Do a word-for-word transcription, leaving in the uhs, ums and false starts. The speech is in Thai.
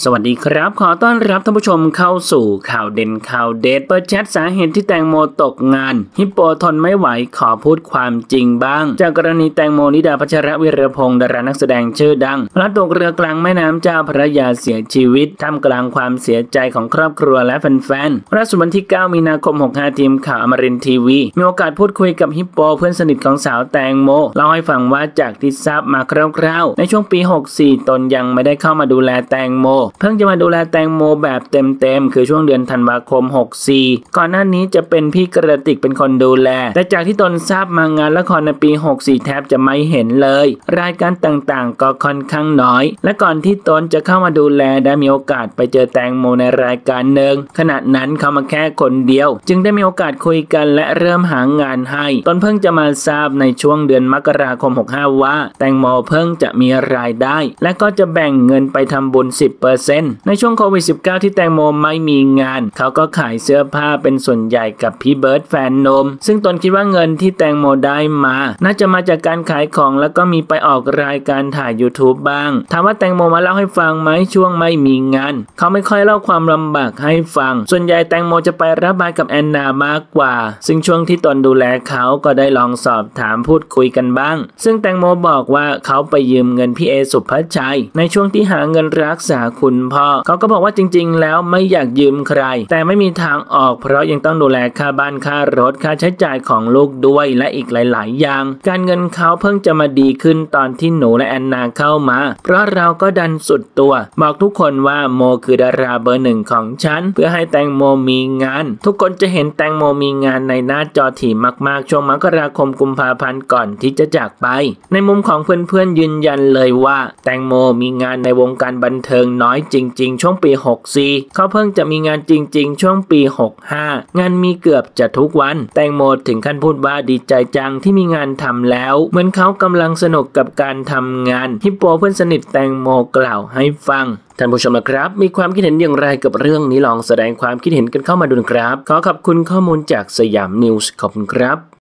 สวัสดีครับขอต้อนรับท่านผู้ชมเข้าสู่ข่าวเด่นข่าวเด็ดเปิดแชทสาเหตุที่แตงโมตกงานฮิปโปทนไม่ไหวขอพูดความจริงบ้างจากกรณีแตงโมนิดาพัชรวิรพงศ์ดารานักแสดงชื่อดังพลัดตกเรือกลางแม่น้ำเจ้าพระยาเสียชีวิตท่ามกลางความเสียใจของครอบครัวและแฟนๆล่าสุดวันที่เก้ามีนาคมหกสิบห้าทีมข่าวอมรินทร์ทีวีมีโอกาสพูดคุยกับฮิปโปเพื่อนสนิทของสาวแตงโมเล่าให้ฟังว่าจากที่ทราบมาคร่าวๆในช่วงปีหกสิบสี่ตนยังไม่ได้เข้ามาดูแลแตงโมเพิ่งจะมาดูแลแตงโมแบบเต็มๆคือช่วงเดือนธันวาคมหกสิบสี่ก่อนหน้านี้จะเป็นพี่กระติกเป็นคนดูแลแต่จากที่ตนทราบมางานละครในปีหกสิบสี่แทบจะไม่เห็นเลยรายการต่างๆก็ค่อนข้างน้อยและก่อนที่ตนจะเข้ามาดูแลได้มีโอกาสไปเจอแตงโมในรายการหนึ่งขณะนั้นเขามาแค่คนเดียวจึงได้มีโอกาสคุยกันและเริ่มหางานให้ตนเพิ่งจะมาทราบในช่วงเดือนมกราคมหกสิบห้าว่าแตงโมเพิ่งจะมีรายได้และก็จะแบ่งเงินไปทำบุญ สิบเปอร์เซ็นต์ ในช่วงโควิด สิบเก้า ที่แตงโมไม่มีงานเขาก็ขายเสื้อผ้าเป็นส่วนใหญ่กับพี่เบิร์ดแฟนนมซึ่งตนคิดว่าเงินที่แตงโมได้มาน่าจะมาจากการขายของแล้วก็มีไปออกรายการถ่าย YouTube บ้างถามว่าแตงโมมาเล่าให้ฟังไหมช่วงไม่มีงานเขาไม่ค่อยเล่าความลำบากให้ฟังส่วนใหญ่แตงโมจะไประบายกับแอนนามากกว่าซึ่งช่วงที่ตนดูแลเขาก็ได้ลองสอบถามพูดคุยกันบ้างซึ่งแตงโมบอกว่าเขาไปยืมเงินพี่เอสุภชัยในช่วงที่หาเงินรักษาคุณพ่อเขาก็บอกว่าจริงๆแล้วไม่อยากยืมใครแต่ไม่มีทางออกเพราะยังต้องดูแลค่าบ้านค่ารถค่าใช้จ่ายของลูกด้วยและอีกหลายๆอย่างการเงินเขาเพิ่งจะมาดีขึ้นตอนที่หนูและแอนนาเข้ามาเพราะเราก็ดันสุดตัวบอกทุกคนว่าโมคือดาราเบอร์หนึ่งของฉันเพื่อให้แตงโมมีงานทุกคนจะเห็นแตงโมมีงานในหน้าจอถี่มากๆช่วงมกราคมกุมภาพันธ์ก่อนที่จะจากไปในมุมของเพื่อนๆยืนยันเลยว่าแตงโมมีงานในวงการบันเทิงน้อยจริงๆช่วงปีหกสิบสี่เขาเพิ่งจะมีงานจริงๆช่วงปีหกสิบห้างานมีเกือบจะทุกวันแตงโมถึงขั้นพูดว่าดีใจจังที่มีงานทำแล้วเหมือนเขากำลังสนุกกับการทำงานฮิปโปเพื่อนสนิทแตงโมกล่าวให้ฟังท่านผู้ชมนะครับมีความคิดเห็นอย่างไรกับเรื่องนี้ลองแสดงความคิดเห็นกันเข้ามาดูนะครับขอขอบคุณข้อมูลจากสยามนิวส์ขอบคุณครับ